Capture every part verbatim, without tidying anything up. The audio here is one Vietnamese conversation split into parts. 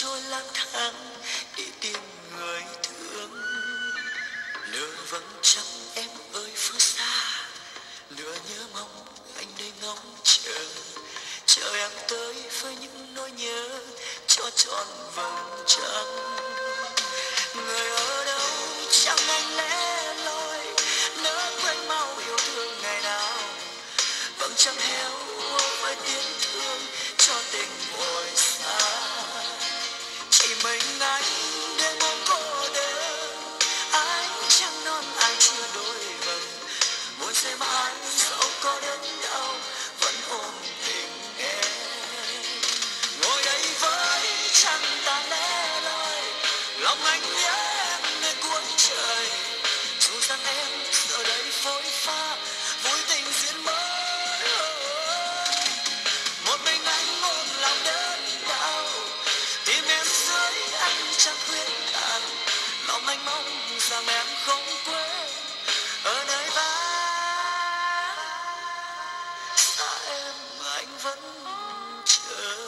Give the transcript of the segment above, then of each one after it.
trôi lang thang đi tìm người thương. Nửa vầng trăng em ơi phương xa, nửa nhớ mong anh đây ngóng chờ, chờ em tới với những nỗi nhớ cho trọn vầng trăng. Người ở đâu chẳng anh lẻ loi, nỡ quên mau yêu thương ngày nào. Vầng trăng héo úa với tiếng thương cho tình vội xa. Chỉ mình anh đêm ôm cô đơn, ai chẳng non ai chưa đôi vầng. Buồn sẽ mãi dẫu có đớn đau vẫn ôm tình em. Ngồi đây với trăng ta lẻ loi, lòng anh nhớ em nơi cuối trời. Dù rằng em giờ đây phôi pha, vui tình diễn mới. Một mình anh ôm lòng đớn đau, tìm em dưới ánh trăng khuyết tàn. Lòng anh mong rằng em không quên ở nơi vắng xa em anh vẫn chờ.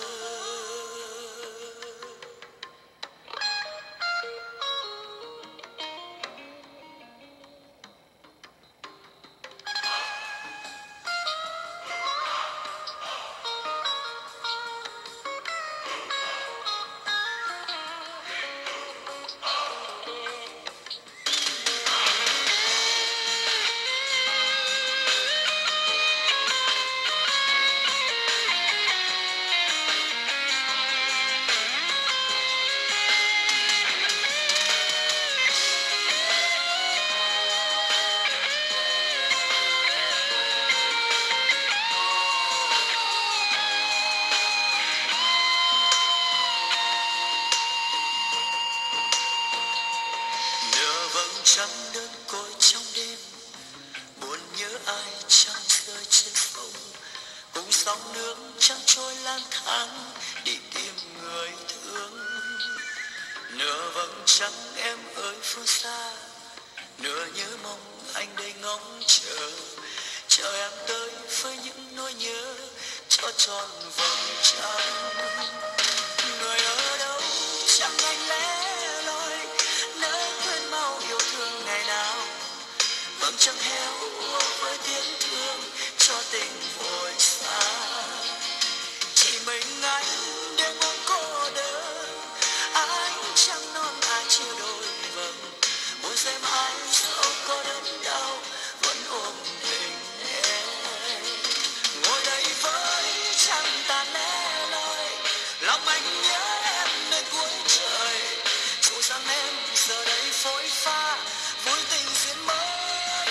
Trăng đơn côi trong đêm, buồn nhớ ai trăng rơi trên sông. Cùng sóng nước trăng trôi lang thang đi tìm người thương. Nửa vầng trăng em ơi phương xa, nửa nhớ mong anh đây ngóng chờ, chờ em tới với những nỗi nhớ cho tròn vầng trăng. Người ở đâu chẳng anh lẻ loi, nỡ quên mau yêu thương ngày nào. Vầng trăng héo úa với tiếng thương cho tình vội xa. Chỉ mình anh đêm ôm cô đơn, ai chẳng non ai chia đôi vầng. Buồn sẽ mãi dẫu có đớn đau vẫn ôm tình em. Ngồi đây với trăng ta lẻ loi, lòng anh nhớ em nơi cuối trời. Dù rằng em giờ đây phôi pha, vui tình diễn mới.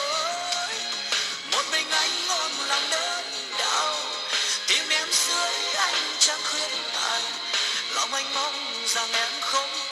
Một mình anh ôm lòng đớn đau, tìm em dưới ánh trăng khuyết tàn. Lòng anh mong rằng em không